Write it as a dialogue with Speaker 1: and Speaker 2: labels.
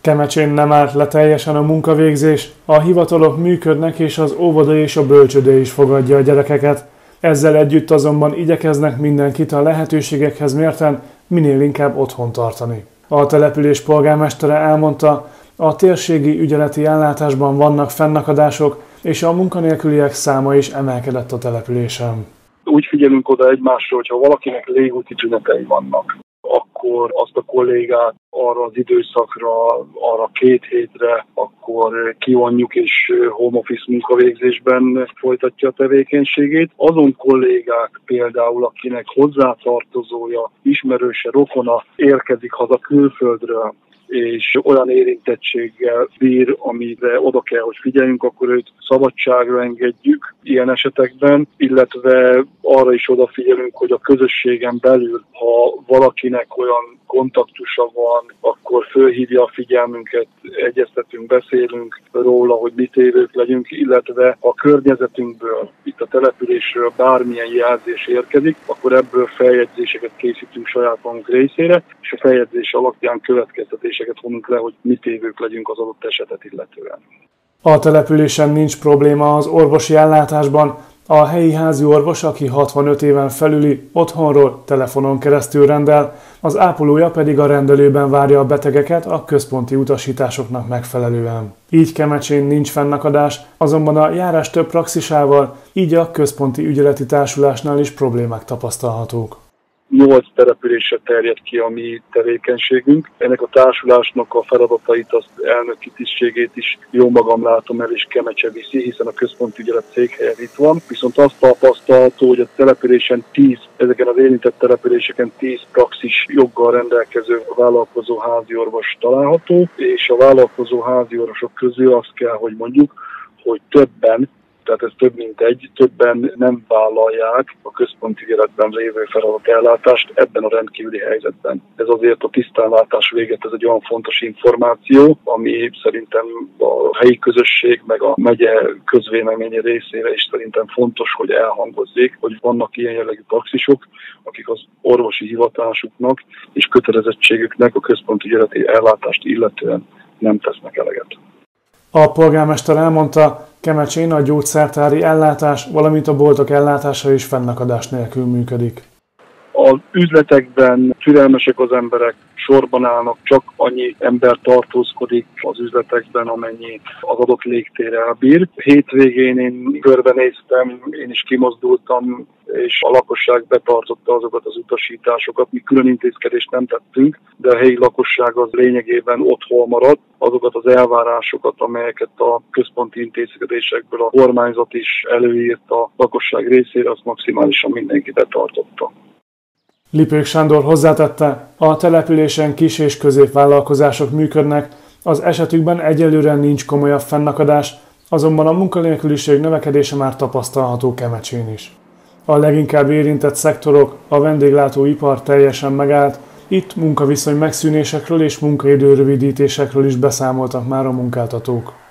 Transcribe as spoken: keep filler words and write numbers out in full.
Speaker 1: Kemecsén nem állt le teljesen a munkavégzés, a hivatalok működnek és az óvoda és a bölcsőde is fogadja a gyerekeket. Ezzel együtt azonban igyekeznek mindenkit a lehetőségekhez mérten minél inkább otthon tartani. A település polgármestere elmondta, a térségi ügyeleti ellátásban vannak fennakadások, és a munkanélküliek száma is emelkedett a településen.
Speaker 2: Úgy figyelünk oda egymásra, hogyha valakinek légúti tünetei vannak, akkor azt a kollégát arra az időszakra, arra két hétre, akkor kivonjuk és home office munkavégzésben folytatja a tevékenységét. Azon kollégák például, akinek hozzátartozója, ismerőse, rokona érkezik haza külföldről, és olyan érintettséggel bír, amire oda kell, hogy figyeljünk, akkor őt szabadságra engedjük ilyen esetekben, illetve arra is odafigyelünk, hogy a közösségen belül, ha valakinek olyan kontaktusa van, akkor fölhívja a figyelmünket, egyeztetünk, beszélünk róla, hogy mit évők legyünk, illetve a környezetünkből, itt a településről bármilyen jelzés érkezik, akkor ebből feljegyzéseket készítünk saját magunk részére, és a feljegyzés alapján következtetéseket vonunk le, hogy mit évők legyünk az adott esetet illetően.
Speaker 1: A településen nincs probléma az orvosi ellátásban. A helyi házi orvos, aki hatvanöt éven felüli, otthonról telefonon keresztül rendel, az ápolója pedig a rendelőben várja a betegeket a központi utasításoknak megfelelően. Így Kemecsén nincs fennakadás, azonban a járás több praxisával, így a központi ügyeleti társulásnál is problémák tapasztalhatók.
Speaker 2: Nyolc településre terjed ki a mi tevékenységünk. Ennek a társulásnak a feladatait, az elnöki tisztségét is jó magam látom el, és Kemecse viszi, hiszen a központi ügyelet székhelye itt van. Viszont azt tapasztalható, hogy a településen tíz, ezeken az érintett településeken tíz praxis joggal rendelkező vállalkozó háziorvos található, és a vállalkozó háziorvosok közül azt kell, hogy mondjuk, hogy többen, tehát ez több mint egy, többen nem vállalják a központi ügyeletben lévő feladatellátást ebben a rendkívüli helyzetben. Ez azért a tisztánlátás véget, ez egy olyan fontos információ, ami szerintem a helyi közösség meg a megye közvéleménye részére is szerintem fontos, hogy elhangozzék, hogy vannak ilyen jellegű praxisok, akik az orvosi hivatásuknak és kötelezettségüknek a központi ügyeleti ellátást illetően nem tesznek eleget.
Speaker 1: A polgármester elmondta, Kemecsén a gyógyszertári ellátás, valamint a boltok ellátása is fennakadás nélkül működik.
Speaker 2: Az üzletekben türelmesek az emberek, sorban állnak, csak annyi ember tartózkodik az üzletekben, amennyi az adott légtér elbír. Hétvégén én körbenéztem, én is kimozdultam, és a lakosság betartotta azokat az utasításokat. Mi külön intézkedést nem tettünk, de a helyi lakosság az lényegében otthon maradt. Azokat az elvárásokat, amelyeket a központi intézkedésekből a kormányzat is előírt a lakosság részére, azt maximálisan mindenki betartotta.
Speaker 1: Lipők Sándor hozzátette, a településen kis- és középvállalkozások működnek, az esetükben egyelőre nincs komolyabb fennakadás, azonban a munkanélküliség növekedése már tapasztalható Kemecsén is. A leginkább érintett szektorok, a vendéglátóipar teljesen megállt, itt munkaviszony megszűnésekről és munkaidő rövidítésekről is beszámoltak már a munkáltatók.